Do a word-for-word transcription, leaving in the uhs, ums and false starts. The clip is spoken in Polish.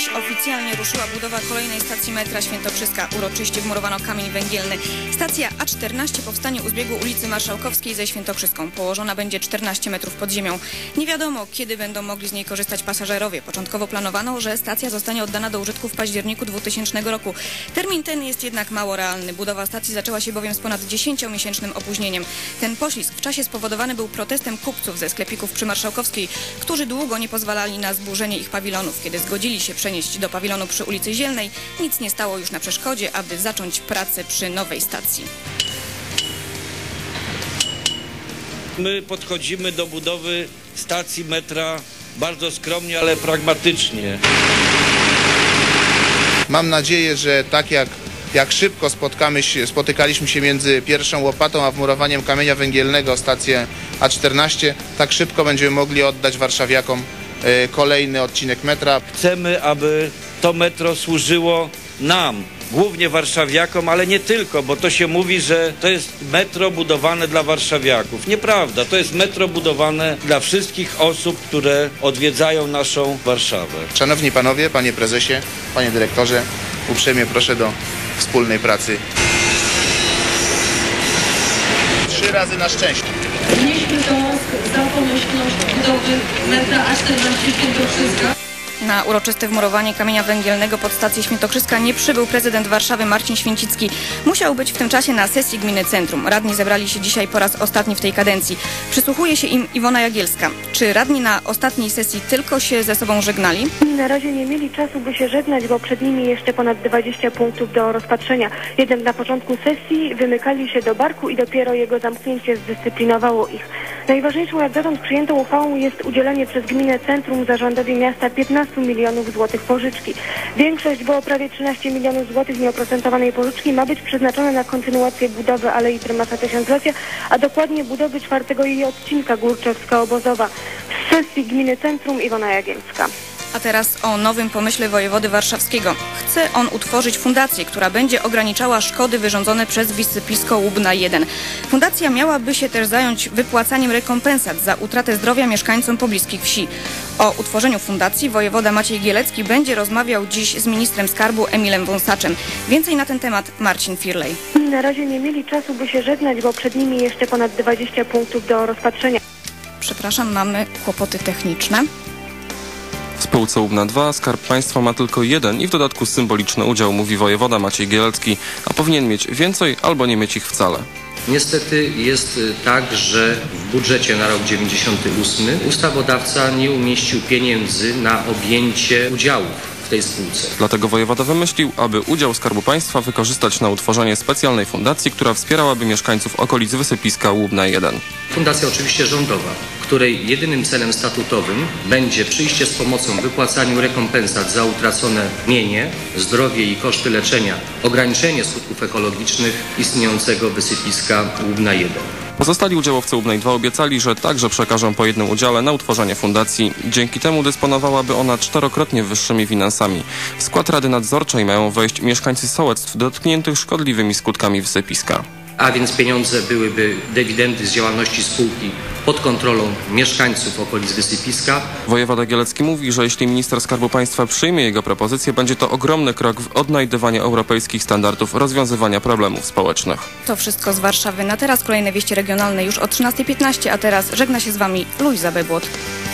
Dziś oficjalnie ruszyła budowa kolejnej stacji metra Świętokrzyska. Uroczyście wmurowano kamień węgielny. Stacja A czternaście powstanie u zbiegu ulicy Marszałkowskiej ze Świętokrzyską. Położona będzie czternaście metrów pod ziemią. Nie wiadomo, kiedy będą mogli z niej korzystać pasażerowie. Początkowo planowano, że stacja zostanie oddana do użytku w październiku dwutysięcznego roku. Termin ten jest jednak mało realny. Budowa stacji zaczęła się bowiem z ponad dziesięciomiesięcznym opóźnieniem. Ten poślizg w czasie spowodowany był protestem kupców ze sklepików przy Marszałkowskiej, którzy długo nie pozwalali na zburzenie ich pawilonów. Kiedy zgodzili się przenieść do pawilonu przy ulicy Zielnej, nic nie stało już na przeszkodzie, aby zacząć pracę przy nowej stacji. My podchodzimy do budowy stacji metra bardzo skromnie, ale pragmatycznie. Mam nadzieję, że tak jak, jak szybko spotkamy się, spotykaliśmy się między pierwszą łopatą a wmurowaniem kamienia węgielnego stację A czternaście, tak szybko będziemy mogli oddać warszawiakom kolejny odcinek metra. Chcemy, aby to metro służyło nam, głównie warszawiakom, ale nie tylko, bo to się mówi, że to jest metro budowane dla warszawiaków. Nieprawda, to jest metro budowane dla wszystkich osób, które odwiedzają naszą Warszawę. Szanowni panowie, panie prezesie, panie dyrektorze, uprzejmie proszę do wspólnej pracy. Trzy razy na szczęście. Wnieśmy do za pomyślność budowy metra A czternaście Świętokrzyska. Na uroczyste wmurowanie kamienia węgielnego pod stację Świętokrzyska nie przybył prezydent Warszawy Marcin Święcicki. Musiał być w tym czasie na sesji Gminy Centrum. Radni zebrali się dzisiaj po raz ostatni w tej kadencji. Przysłuchuje się im Iwona Jagielska. Czy radni na ostatniej sesji tylko się ze sobą żegnali? Na razie nie mieli czasu, by się żegnać, bo przed nimi jeszcze ponad dwadzieścia punktów do rozpatrzenia. Jednak na początku sesji wymykali się do barku i dopiero jego zamknięcie zdyscyplinowało ich. Najważniejszą jak dotąd przyjętą uchwałą jest udzielenie przez Gminę Centrum zarządowi miasta piętnastu milionów złotych pożyczki. Większość, bo prawie trzynaście milionów złotych nieoprocentowanej pożyczki ma być przeznaczona na kontynuację budowy Alei Prymasa Tysiąclecia, a dokładnie budowy czwartego jej odcinka Górczewska-Obozowa. Z sesji Gminy Centrum Iwona Jagielska. A teraz o nowym pomyśle wojewody warszawskiego. Chce on utworzyć fundację, która będzie ograniczała szkody wyrządzone przez wysypisko Łubna jeden. Fundacja miałaby się też zająć wypłacaniem rekompensat za utratę zdrowia mieszkańcom pobliskich wsi. O utworzeniu fundacji wojewoda Maciej Gielecki będzie rozmawiał dziś z ministrem skarbu Emilem Wąsaczem. Więcej na ten temat Marcin Firlej. Na razie nie mieli czasu, by się żegnać, bo przed nimi jeszcze ponad dwadzieścia punktów do rozpatrzenia. Przepraszam, mamy kłopoty techniczne. W spółce Łubna dwa Skarb Państwa ma tylko jeden i w dodatku symboliczny udział, mówi wojewoda Maciej Gielecki, a powinien mieć więcej albo nie mieć ich wcale. Niestety jest tak, że w budżecie na rok dziewięćdziesiąty ósmy ustawodawca nie umieścił pieniędzy na objęcie udziałów w tej spółce. Dlatego wojewoda wymyślił, aby udział Skarbu Państwa wykorzystać na utworzenie specjalnej fundacji, która wspierałaby mieszkańców okolic wysypiska Łubna jeden. Fundacja oczywiście rządowa, której jedynym celem statutowym będzie przyjście z pomocą w wypłacaniu rekompensat za utracone mienie, zdrowie i koszty leczenia, ograniczenie skutków ekologicznych istniejącego wysypiska Łubna jeden. Pozostali udziałowcy Łubnej dwa obiecali, że także przekażą po jednym udziale na utworzenie fundacji. Dzięki temu dysponowałaby ona czterokrotnie wyższymi finansami. W skład Rady Nadzorczej mają wejść mieszkańcy sołectw dotkniętych szkodliwymi skutkami wysypiska. A więc pieniądze byłyby dywidendy z działalności spółki pod kontrolą mieszkańców okolic wysypiska. Wojewoda Gielecki mówi, że jeśli minister Skarbu Państwa przyjmie jego propozycję, będzie to ogromny krok w odnajdywanie europejskich standardów rozwiązywania problemów społecznych. To wszystko z Warszawy. Na teraz kolejne wieści regionalne już o trzynastej piętnaście, a teraz żegna się z Wami Luiza Bebłot.